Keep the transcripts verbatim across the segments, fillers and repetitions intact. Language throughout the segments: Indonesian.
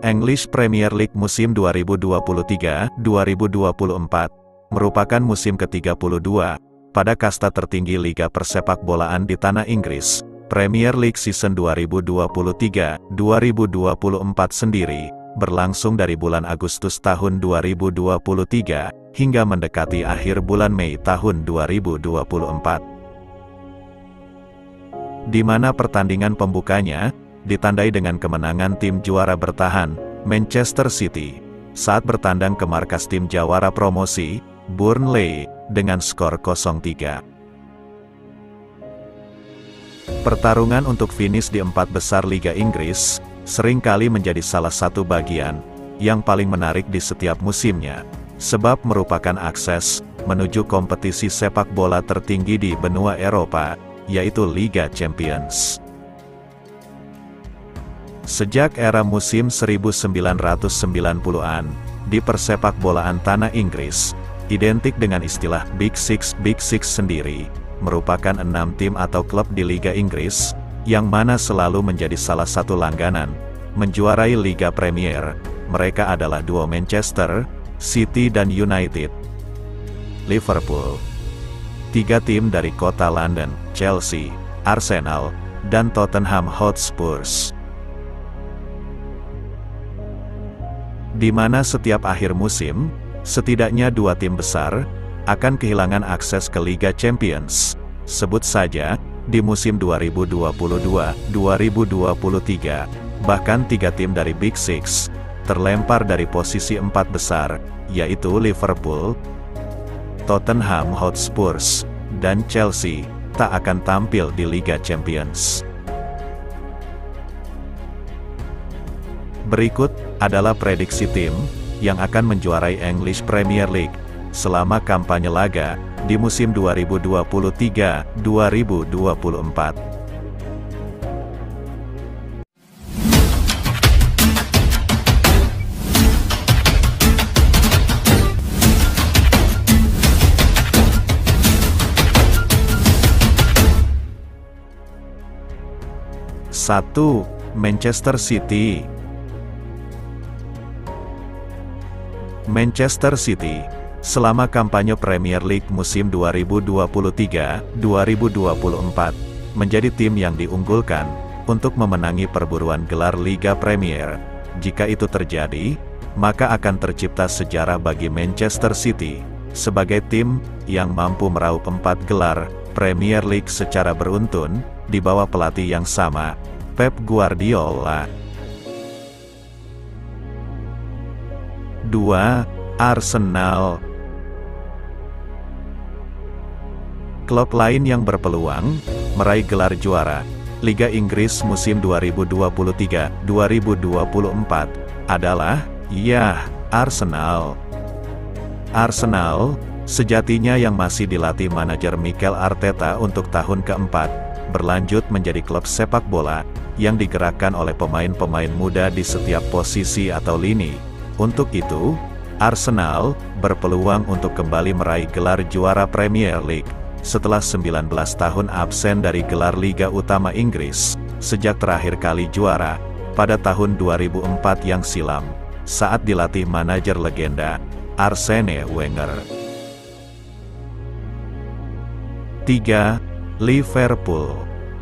English Premier League musim dua ribu dua puluh tiga dua ribu dua puluh empat merupakan musim ke tiga puluh dua pada kasta tertinggi Liga Persepakbolaan di tanah Inggris. Premier League season dua ribu dua puluh tiga dua ribu dua puluh empat sendiri berlangsung dari bulan Agustus tahun dua ribu dua puluh tiga hingga mendekati akhir bulan Mei tahun dua ribu dua puluh empat. Di mana pertandingan pembukanya ditandai dengan kemenangan tim juara bertahan, Manchester City, saat bertandang ke markas tim jawara promosi, Burnley, dengan skor nol tiga. Pertarungan untuk finish di empat besar Liga Inggris, seringkali menjadi salah satu bagian yang paling menarik di setiap musimnya, sebab merupakan akses menuju kompetisi sepak bola tertinggi di benua Eropa, yaitu Liga Champions. Sejak era musim seribu sembilan ratus sembilan puluhan, di persepakbolaan tanah Inggris, identik dengan istilah Big Six. Big Six sendiri merupakan enam tim atau klub di Liga Inggris, yang mana selalu menjadi salah satu langganan menjuarai Liga Premier. Mereka adalah duo Manchester City dan United. Liverpool. Tiga tim dari kota London, Chelsea, Arsenal, dan Tottenham Hotspur. Di mana setiap akhir musim, setidaknya dua tim besar akan kehilangan akses ke Liga Champions. Sebut saja, di musim dua ribu dua puluh dua dua ribu dua puluh tiga, bahkan tiga tim dari Big Six terlempar dari posisi empat besar, yaitu Liverpool, Tottenham Hotspur, dan Chelsea, tak akan tampil di Liga Champions. Berikut adalah prediksi tim yang akan menjuarai English Premier League selama kampanye laga di musim dua ribu dua puluh tiga dua ribu dua puluh empat. satu. Manchester City. Manchester City, selama kampanye Premier League musim dua ribu dua puluh tiga dua ribu dua puluh empat, menjadi tim yang diunggulkan untuk memenangi perburuan gelar Liga Premier. Jika itu terjadi, maka akan tercipta sejarah bagi Manchester City sebagai tim yang mampu meraup empat gelar Premier League secara beruntun di bawah pelatih yang sama, Pep Guardiola. dua. Arsenal. Klub lain yang berpeluang meraih gelar juara Liga Inggris musim dua ribu dua puluh tiga dua ribu dua puluh empat adalah, ya, Arsenal. Arsenal, sejatinya yang masih dilatih manajer Mikel Arteta untuk tahun keempat, berlanjut menjadi klub sepak bola yang digerakkan oleh pemain-pemain muda di setiap posisi atau lini. Untuk itu, Arsenal berpeluang untuk kembali meraih gelar juara Premier League setelah sembilan belas tahun absen dari gelar Liga Utama Inggris, sejak terakhir kali juara pada tahun dua ribu empat yang silam, saat dilatih manajer legenda Arsene Wenger. tiga. Liverpool.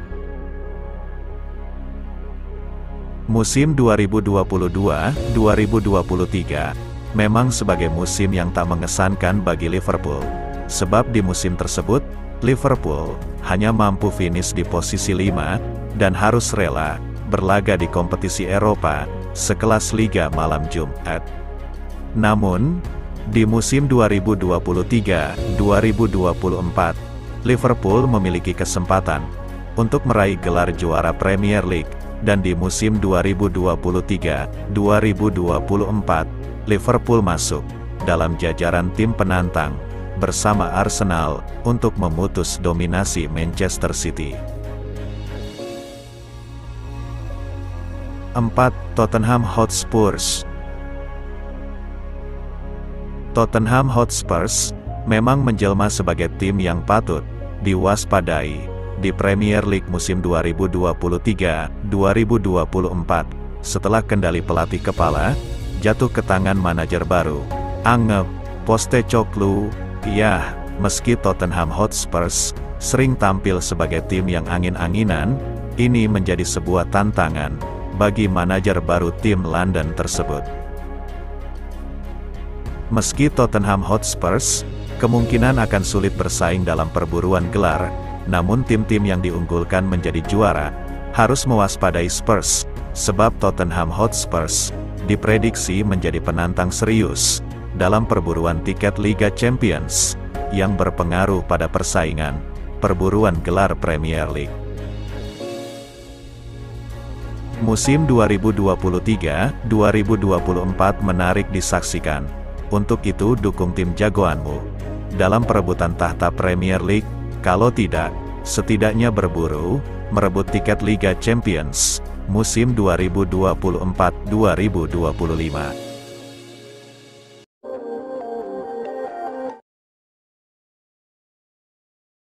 Musim dua ribu dua puluh dua dua ribu dua puluh tiga memang sebagai musim yang tak mengesankan bagi Liverpool, sebab di musim tersebut, Liverpool hanya mampu finish di posisi lima, dan harus rela berlaga di kompetisi Eropa, sekelas Liga Malam Jumat. Namun, di musim dua ribu dua puluh tiga dua ribu dua puluh empat, Liverpool memiliki kesempatan untuk meraih gelar juara Premier League, dan di musim dua ribu dua puluh tiga dua ribu dua puluh empat, Liverpool masuk dalam jajaran tim penantang bersama Arsenal untuk memutus dominasi Manchester City. empat. Tottenham Hotspur. Tottenham Hotspur memang menjelma sebagai tim yang patut diwaspadai di Premier League musim dua ribu dua puluh tiga dua ribu dua puluh empat, setelah kendali pelatih kepala jatuh ke tangan manajer baru, Ange Postecoglou. Ya, meski Tottenham Hotspur sering tampil sebagai tim yang angin-anginan, ini menjadi sebuah tantangan bagi manajer baru tim London tersebut. Meski Tottenham Hotspur kemungkinan akan sulit bersaing dalam perburuan gelar, namun tim-tim yang diunggulkan menjadi juara harus mewaspadai Spurs, sebab Tottenham Hotspur diprediksi menjadi penantang serius dalam perburuan tiket Liga Champions yang berpengaruh pada persaingan perburuan gelar Premier League. Musim dua ribu dua puluh tiga dua ribu dua puluh empat menarik disaksikan. Untuk itu dukung tim jagoanmu dalam perebutan tahta Premier League, kalau tidak, setidaknya berburu merebut tiket Liga Champions musim dua ribu dua puluh empat dua ribu dua puluh lima.